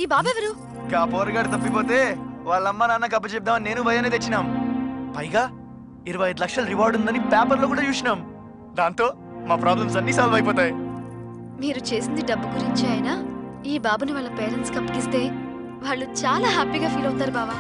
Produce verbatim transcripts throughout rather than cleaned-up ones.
బాబు ఎవరు? కాపోరగాడు తప్పిపోతే వాళ్ళమ్మ నాన్న కప్ప చెప్దామని నేను భయాన్ని తెచ్చినాం. పైగా ఇరవై ఐదు లక్షల రివార్డు ఉందని పేపర్లో కూడా చూసినాం. దాంతో మా ప్రాబ్లమ్స్ అన్ని సాల్వ్ అయిపోతాయి. మీరు చేసింది డబ్బు గురించి అయినా ఈ బాబుని వాళ్ళ పేరెంట్స్ కి అప్పగిస్తే వాళ్ళు చాలా హ్యాపీగా ఫీల్ అవుతారు బావా.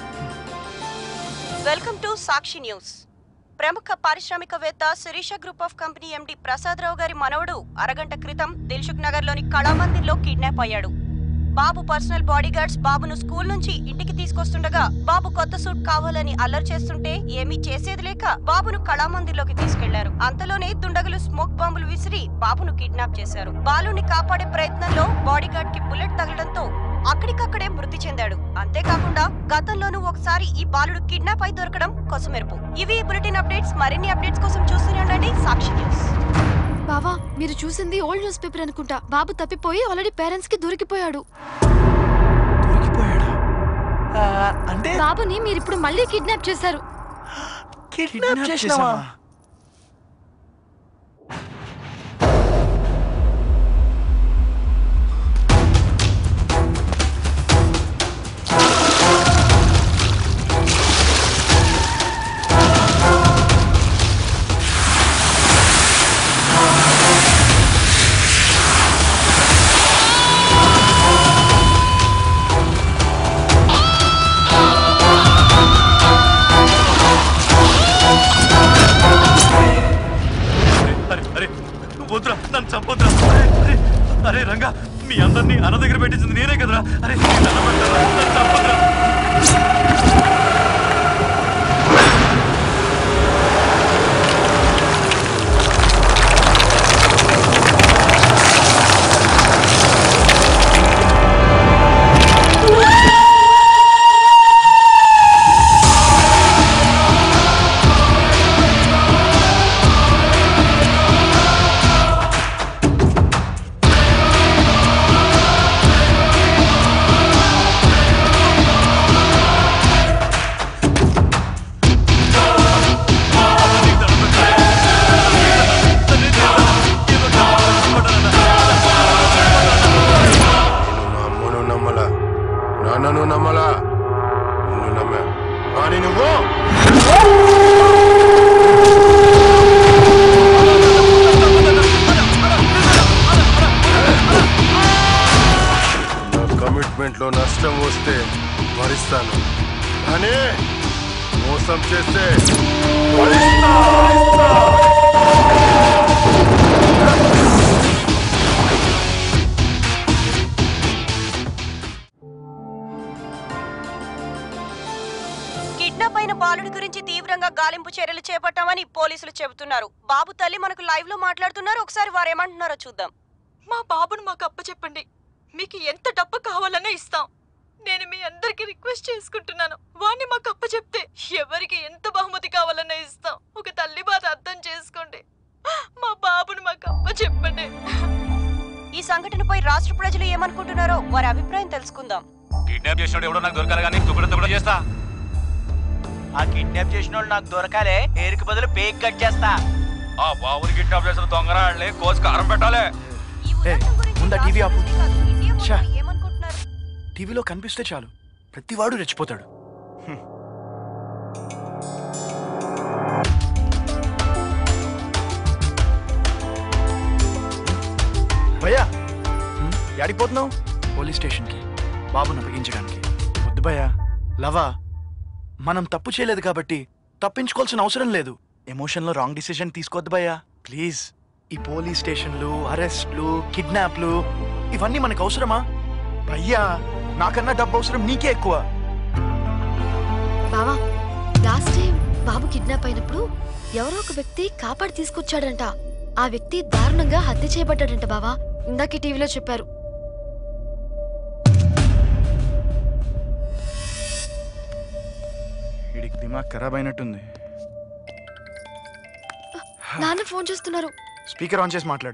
Welcome to Sakshi news. ప్రముఖ పారిశ్రామికవేత్త Sirisha group of company MD Prasad Rao గారి మనవడు అరగంట క్రితం దిల్సుఖ్ నగర్ లోని కళామందిర్లో కిడ్నాప్ అయ్యాడు. బాబు పర్సనల్ బాడీగార్డ్స్ బాబును స్కూల్ నుంచి ఇంటికి తీసుకొస్తుండగా బాబు కొత్త సూట్ కావాలని అల్లరి చేస్తుంటే ఏమీ చేసేది లేక బాబును కళామందిర్లోకి తీసుకెళ్లారు. అంతలోనే దుండగులు స్మోక్ బాంబులు విసిరి బాబును కిడ్నాప్ చేశారు. బాలుని కాపాడే ప్రయత్నంలో బాడీగార్డ్ కి బుల్లెట్ తగలడంతో అక్కడికక్కడే మృతి చెందాడు. అంతేకాకుండా గతంలోనూ ఒకసారి ఈ బాలుడు కిడ్నాప్ అయి దొరకడం కొసమెరుపు. ఇవి బులెటిన్ అప్డేట్స్. మరిన్ని అప్డేట్స్ కోసం చూస్తూనే ఉండండి సాక్షి న్యూస్. బావా, మీరు చూసింది ఓల్డ్ న్యూస్ పేపర్ అనుకుంటా. బాబు తప్పిపోయి ఆల్రెడీ పేరెంట్స్ కి దొరికిపోయాడు. దొరికిపోయాడా? అంటే బాబుని మీరు ఇప్పుడు మళ్ళీ కిడ్నాప్ చేశారు. కిడ్నాప్ చేశావా? అరే రంగా, మీ అందరినీ అన్న దగ్గర పెట్టించింది నేనే కదరా. అరే నన్ను నమ్మలా, నిన్ను నమ్మా. కానీ నువ్వు నా కమిట్మెంట్ లో నష్టం వస్తే భరిస్తాను, కానీ మోసం చేస్తే భరిస్తా. కిడ్నాప్ అయిన బాలుడి గురించి తీవ్రంగా గాలింపు చర్యలు చేపట్టామని పోలీసులు చెబుతున్నారు. బాబు తల్లి మనకు లైవ్ లో మాట్లాడుతున్నారు. ఒకసారి వారు ఏమంటున్నారో చూద్దాం. మా బాబును మాకు అప్పచెప్పండి. మీకు ఎంత డబ్బు కావాలన్నా ఇస్తాం. నేను మీ అందరికి రిక్వెస్ట్ చేసుకుంటున్నాను. వాడిని మాకు అప్పచెప్తే ఎవరికి ఎంత బహుమతి కావాలన్నా ఇస్తాం. ఒక తల్లి బాధ అర్థం చేసుకోండి. మా బాబును మాకు అప్పచెప్పండి. ఈ సంఘటనపై రాష్ట్ర ప్రజలు ఏమనుకుంటున్నారో వారి అభిప్రాయం తెలుసుకుందాం. కిడ్నాప్ చేసినోడు ఎవడో నాకు దొరకాలి కానీ తుప్పడంతో కూడా చేస్తా. ఆ కిడ్నాప్ చేసినోడు నాకు దొరకాలే, పేరుకి బదులు పేక్ కట్ చేస్తా. ఆ బాబుని కిడ్నాప్ చేసిన దొంగరాళ్ళని కోసి కారం పెట్టాలి. ముందా టీవీ ఆపు. టీవీలో కనిపిస్తే చాలు ప్రతివాడు రెచ్చిపోతాడు. భయ్యా, యాడిపోతున్నావు? పోలీస్ స్టేషన్కి బాబును అప్పగించడానికి. వద్దు భయ్యా, లవా, మనం తప్పు చేయలేదు కాబట్టి తప్పించుకోవాల్సిన అవసరం లేదు. ఎమోషన్లో రాంగ్ డిసిషన్ తీసుకోవద్దు భయ్యా, ప్లీజ్. ఈ పోలీస్ స్టేషన్లు, అరెస్ట్లు, కిడ్నాప్లు ఇవన్నీ మనకు అవసరమా? భయ్యా, నాకన్నా డబ్బు అవసరం నీకే ఎక్కువ. బావా, లాస్ట్ టైం బాబు కిడ్నాప్ అయినప్పుడు ఎవరో ఒక వ్యక్తి కాపాడి తీసుకొచ్చాడంట. ఆ వ్యక్తి దారుణంగా హత్య చేయబడ్డాడంట బావా. ఇందాక టీవీలో చెప్పారు. వీడికి దిమాగ్ ఖరాబ్ అయినట్టుంది. నాన్న ఫోన్ చేస్తున్నారు. స్పీకర్ ఆన్ చేసి మాట్లాడు.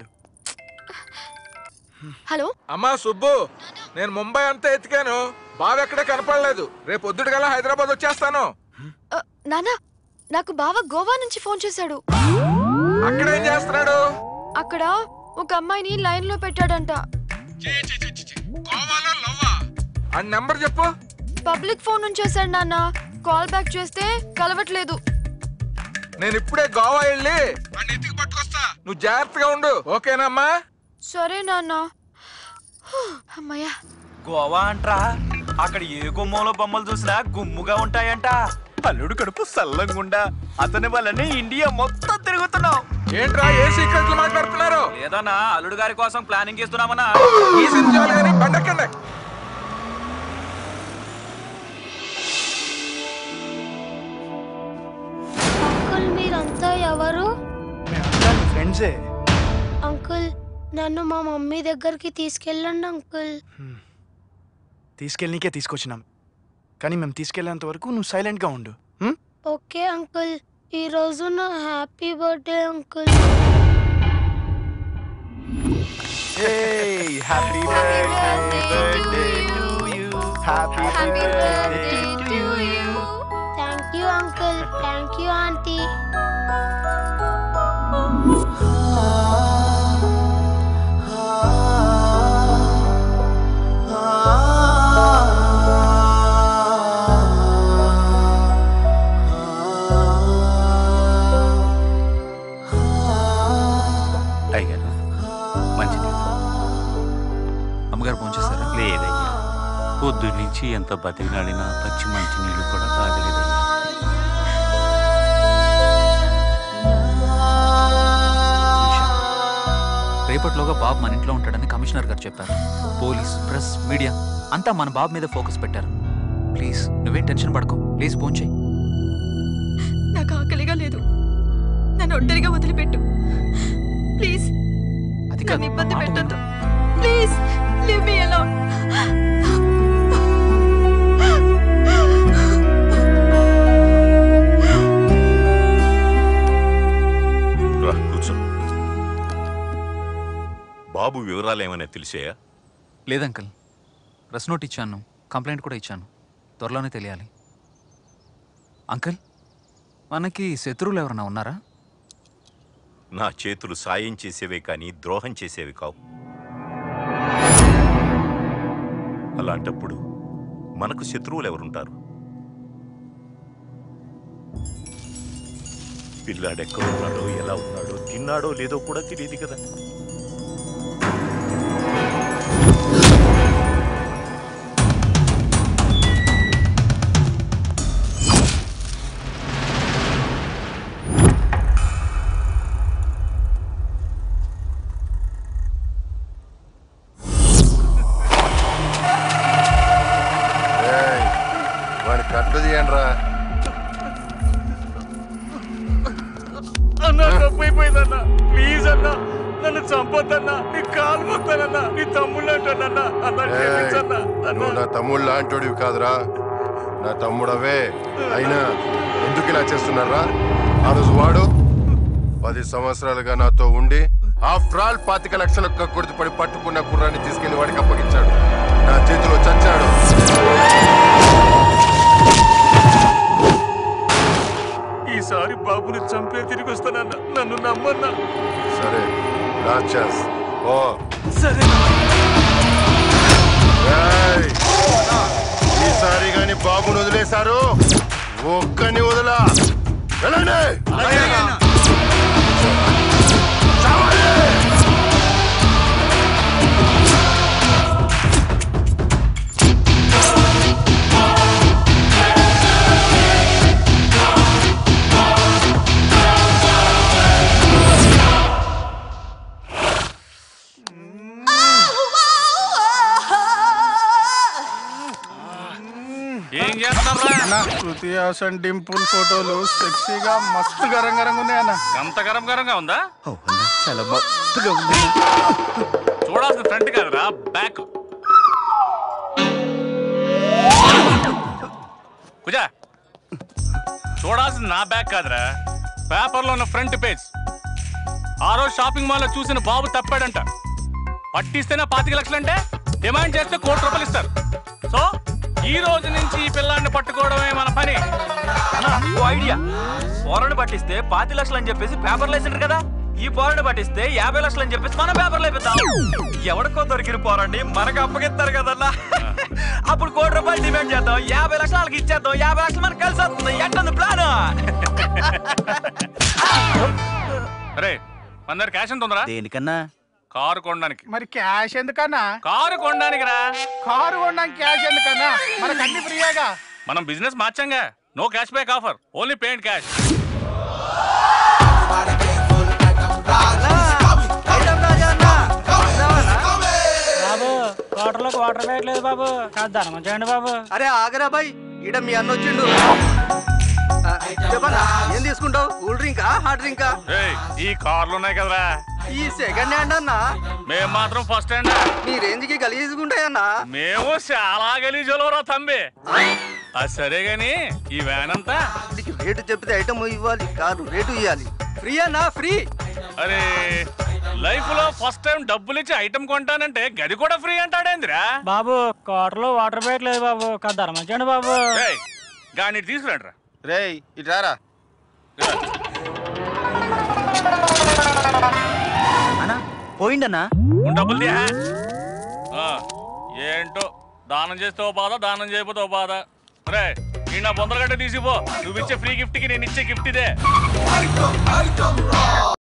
హలో అమ్మా సుబ్బు, నేను ముంబై అంతా ఎతికాను, బావ ఎక్కడే కనపడలేదు. రేపు పొద్దుటి గల హైదరాబాద్ వచ్చేస్తాను. నానా, నాకు బావ గోవా నుంచి ఫోన్ చేశాడు. అక్కడేం చేస్తున్నాడు? అక్కడ ఒక అమ్మాయిని లైన్ లో పెట్టాడంట. గోవాలో లవ్వా? ఆ నెంబర్ చెప్పు. పబ్లిక్ ఫోన్ నుంచి చేశాడు నాన్న. కాల్ బ్యాక్ చేస్తే కలవట్లేదు. నేను ఇప్పుడే గోవా వెళ్ళి వాడిని ఎత్తికి పట్టుకొస్తా. నువ్వు జాగ్రత్తగా ఉండు, ఓకేనమ్మా? సరే నాన్న. అమ్మయ్యా. గోవా అంట్రా, అక్కడ ఏ గుమ్మంలో బొమ్మలు చూసినా గుమ్ముగా ఉంటాయంట. అల్లుడు కడుపు సల్లంగుండా అతని వల్లనే ఇండియా మొత్తం తిరుగుతున్నాం. ఏంట్రా ఏ సీక్రెట్లు మాట్లాడుతున్నారు? లేదన్నా, అల్లుడు గారి కోసం ప్లానింగ్ చేస్తున్నామన్నా. ఈ సినిమాలు కానీ బండెక్కండి. అంకుల్ మీరంతా ఎవరు? ఫ్రెండ్సే. అంకుల్ నన్ను మా మమ్మీ దగ్గరికి తీసుకెళ్ళండి అంకుల్. తీసుకెళ్ళనికే తీసుకొచ్చినాం, కానీ మేము తీసుకెళ్ళేంత వరకు నువ్వు సైలెంట్గా ఉండు. Okay uncle. ఈరోజు నా happy birthday uncle. Happy birthday to you. Happy birthday to you. Thank you uncle. Thank you aunty. అమ్మగారు భోంచేస్తారా? లేదయ్యా, పొద్దు నుంచి ఎంత బతికినాడినా పచ్చి మంచి నీళ్ళు కూడా తాగలేదయ్యా. రేపట్లోగా బాబు మన ఇంట్లో ఉంటాడని కమిషనర్ గారు చెప్పారు. పోలీస్, ప్రెస్, మీడియా అంతా మన బాబు మీద ఫోకస్ పెట్టారు. ప్లీజ్ నువ్వేం టెన్షన్ పడకు, ప్లీజ్ భోంచేయి. నాకు ఆకలిగా లేదు, నన్ను ఒంటరిగా వదిలిపెట్టు ప్లీజ్. అది నన్ను ఇబ్బంది పెట్టొద్దు ప్లీజ్. Leave me alone. కూర్చో. బాబు వివరాలు ఏమైనా తెలిసాయా? లేదంకల్, ప్రెస్ నోట్ ఇచ్చాను, కంప్లైంట్ కూడా ఇచ్చాను. త్వరలోనే తెలియాలి. అంకల్, మనకి శత్రువులు ఎవరన్నా ఉన్నారా? నా చేతులు సాయం చేసేవే కానీ ద్రోహం చేసేవి కావు. అలాంటప్పుడు మనకు శత్రువులు ఎవరుంటారు? పిల్లాడెక్కడున్నాడో, ఎలా ఉన్నాడో, తిన్నాడో లేదో కూడా తెలియదు కదా. కట్లు తీయండి. అన్నా తప్పైపోయిందన్నా, ప్లీజ్ అన్నా, నన్ను చంపొద్దన్నా, నీ కాలు మొక్తానన్నా, నీ తమ్ముళ్ళు అంటానన్నా. నువ్వు నా తమ్ముడు లాంటోడివి కాదురా, నా తమ్ముడవే. అయినా ఎందుకు ఇలా చేస్తున్నారా? ఆ రోజు వాడు పది సంవత్సరాలుగా నాతో ఉండి ఆఫ్టర్ ఆల్ పాతిక లక్షల కక్కుడితో పడి పట్టుకున్న కుర్రాన్ని తీసుకెళ్లి వాడికి అప్పగించాడు. నా చేతిలో చచ్చాడు. ఈసారి బాబుని చంపే తిరిగి వస్తానన్నా, నన్ను నమ్మన్నా. సరే రాక్షస్ ఓ. సరే. ఈసారి గాని బాబుని వదిలేశారు, ఒక్కని వదలా. వెళ్ళండి. ఏం చేస్తారా? శృతి హాసన్ డింపుల్ ఫోటోలు సెక్సీగా మస్తు గరం గరంగా ఉన్నాయన్న. అంత గరం గరంగా ఉందా? చాలా మస్తుగా ఉంది. చూడాల్సిన ఫ్రంట్ కాదురా, బ్యాక్. కుజా, చూడాల్సింది నా బ్యాక్ కాదురా, పేపర్లో ఉన్న ఫ్రంట్ పేజ్. ఆ రోజు షాపింగ్ మాల్ లో చూసిన బాబు తప్పాడంట. పట్టిస్తేనే పాతిక లక్షలంటే డిమాండ్ చేస్తే కోటి రూపాయలు ఇస్తారు. సో ఈ రోజు నుంచి ఈ పిల్లాన్ని పట్టుకోవడమే మన పని. ఐడియా, సోరను పట్టిస్తే పాతి లక్షలు అని చెప్పేసి పేపర్లు వేసిండ్రు కదా, ఈ పోరాడు పట్టిస్తే యాభై లక్షలు అని చెప్పేసి మన పేపర్లో అయిపోతాం. ఎవరికో దొరికిన పోరండి మనకు అప్పగిస్తారు కదన్నా. అప్పుడు కోటి రూపాయలు డిమాండ్ చేద్దాం, యాభై లక్షలు వాళ్ళకి ఇచ్చేద్దాం, యాభై లక్షలు మనకు కలిసి వస్తుంది. ఎట్టుంది ప్లాన్? అరే మన దగ్గర క్యాష్ ఎంత ఉందిరా? దేనికన్నా? కారు కొనడానికి. మరి క్యాష్ ఎందుకన్నా? కారు కొనడానికి రా. కారు కొనడానికి క్యాష్ ఎందుకన్నా? మనకు అన్ని ఫ్రీయేగా. మనం బిజినెస్ మార్చంగా. No cash back offer, only payment cash. బాబు వాటర్లోకి వాటర్ వేయట్లేదు బాబు, కాదు ధర్మం చేయండి బాబు. అరే ఆగరా బాయ్, ఈడ మీ అన్న వచ్చిండు. చెప్పన్నా ఏం తీసుకుంటావు? కూల్ డ్రింకా హాట్ డ్రింకా? ఈ కార్లు ఉన్నాయి కదరా, ఈ సెకండ్ హ్యాండ్ అన్నా. మేము మాత్రం ఫస్ట్ హ్యాండ్. మీ రేంజ్ కి గలీజుకుంటాయన్నా. మేము చాలా గలీజులరా తంబి. అది సరే గాని ఈ వ్యాన్ అంతా రేటు చెప్పితే ఐటమ్ ఇవ్వాలి, కారు రేటు ఇవ్వాలి. ఫ్రీ అన్నా ఫ్రీ. అరే లైఫ్ లో ఫస్ట్ టైం డబ్బులు ఇచ్చి ఐటమ్ కొంటానంటే గది కూడా ఫ్రీ అంటాడేందిరా? బాబు కోటలో వాటర్ వేయట్లేదు బాబు, కాదు ధర్మం చేయండి బాబు. గాని తీసుకురండి రా. రే ఇటు రారా. అన్నా పోయిండన్నా. డబ్బులు తీయా. ఏంటో దానం చేస్తే ఓ బాధ, దానం చేయకపోతే ఓ బాధ. రే ఈ నా బొందల గంట తీసిపో. నువ్వు ఇచ్చే ఫ్రీ గిఫ్ట్ కి నేను ఇచ్చే గిఫ్ట్ ఇదే.